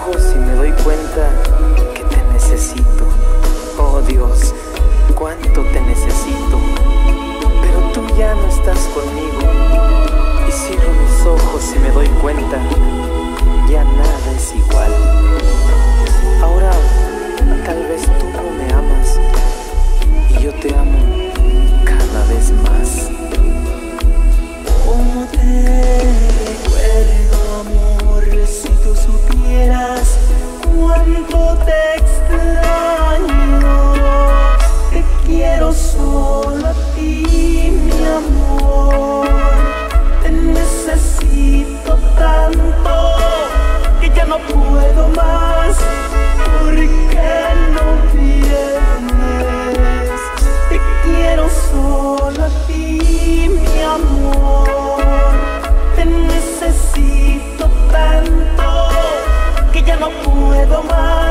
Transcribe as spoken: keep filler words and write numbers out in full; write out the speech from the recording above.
ojos y me doy cuenta que te necesito. Oh Dios, cuánto te necesito. Pero tú ya no estás conmigo. Y cierro mis ojos y me doy cuenta, ya nada es igual. Ahora tal vez tú no me amas y yo te amo cada vez más. ¿Cómo te recuerdo, amor? Si tú supieras cuánto te extraño. Te quiero solo a ti, mi amor. Te necesito tanto que ya no puedo más. ¿Por qué no vienes? Te quiero solo a ti, mi amor. Te necesito tanto que ya no puedo más.